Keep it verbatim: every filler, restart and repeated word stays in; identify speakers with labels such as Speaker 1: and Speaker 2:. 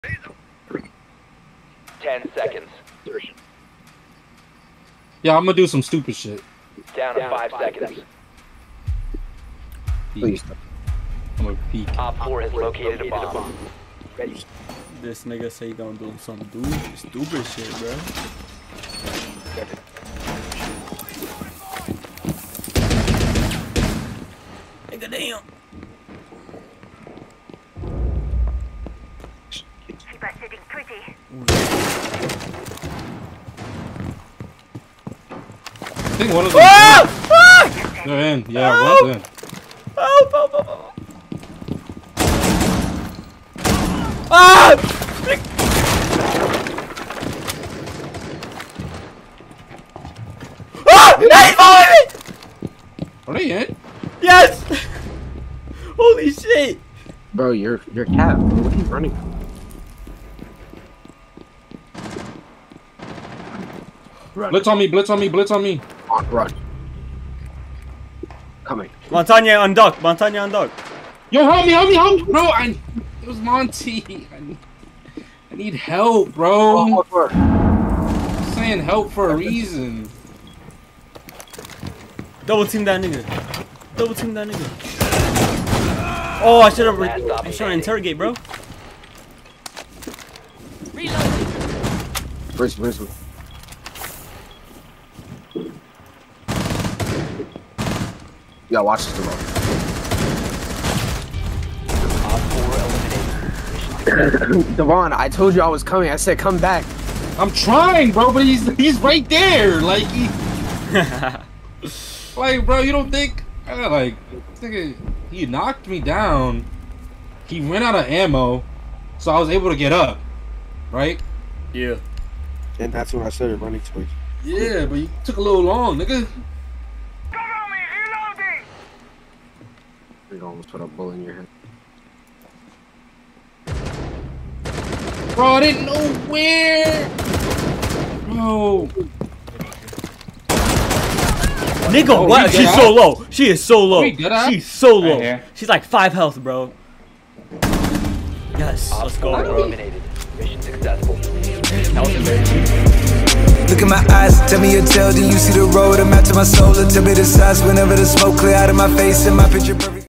Speaker 1: Ten seconds.
Speaker 2: Yeah, I'm gonna do some stupid shit.
Speaker 1: Down to five seconds.
Speaker 3: Please.
Speaker 2: I'm gonna peek.
Speaker 1: Op four has located a bomb. Ready.
Speaker 4: This nigga say he gonna do some dude stupid shit, bro. Nigga, damn.
Speaker 5: Keep us sitting pretty.
Speaker 2: I think one of them.
Speaker 4: Ah! Ah!
Speaker 2: They're in. Yeah, one's in.
Speaker 4: Help, help, help, help. Ah! Ah! He's following me!
Speaker 2: Are they in?
Speaker 4: Yes! Holy shit!
Speaker 3: Bro, you're you're cat, bro. What are you running from? Run.
Speaker 2: Blitz on me, blitz on me, blitz on me.
Speaker 3: On, run. Coming.
Speaker 4: Montagna on duck, Montagna on duck.
Speaker 2: Yo, help me, help me, help me, bro. I, it was Monty. I need, I need help, bro.
Speaker 3: Oh, oh,
Speaker 2: I'm saying help for a reason.
Speaker 4: Double team that nigga. Double team that nigga. Oh, I should have. I was trying to interrogate, bro.
Speaker 3: Where's where's Yeah, watch this, bro. Devon, I told you I was coming. I said come back.
Speaker 2: I'm trying, bro, but he's he's right there. Like he, like, bro, you don't think? Uh, like, nigga, he knocked me down. He ran out of ammo, so I was able to get up, right?
Speaker 4: Yeah.
Speaker 3: And that's when I started running towards you.
Speaker 2: Yeah, but you took a little long, nigga.
Speaker 3: You almost put a bullet in your head.
Speaker 2: Bro, I didn't know where. Bro.
Speaker 4: Nigga,
Speaker 2: Oh,
Speaker 4: what?
Speaker 2: we
Speaker 4: She's
Speaker 2: good
Speaker 4: so
Speaker 2: at?
Speaker 4: low. She is so low.
Speaker 2: We good at?
Speaker 4: She's so low.
Speaker 2: Right here.
Speaker 4: She's like five health, bro. Yes,
Speaker 1: Op
Speaker 4: let's
Speaker 1: four
Speaker 4: go, bro.
Speaker 1: eliminated. Mission successful.
Speaker 6: Look at my eyes, tell me your tale, then you see the road. I'm out to my soul, a tip of the size whenever the smoke clear out of my face and my picture perfect.